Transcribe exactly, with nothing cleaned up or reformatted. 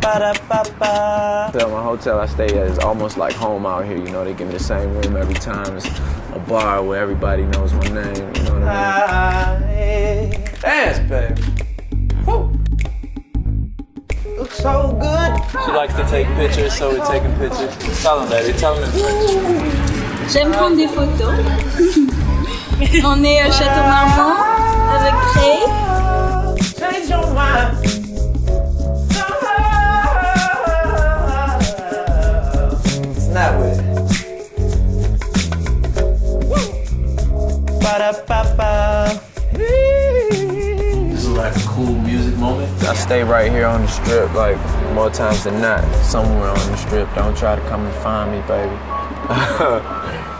Ba-da-ba-ba. My hotel I stay at is almost like home out here. You know, they give me the same room every time. It's a bar where everybody knows my name. You know what I mean? Dance, baby. Woo. Looks so good. She likes to take pictures, so we're taking pictures. Tell them, baby. Tell them in French. J'aime prendre des photos. On est au Château Marmont avec Ray. Change your mind. Snap with it. Ba-da-ba-ba. This is like a cool music moment. I stay right here on the strip, like more times than not. Somewhere on the strip. Don't try to come and find me, baby.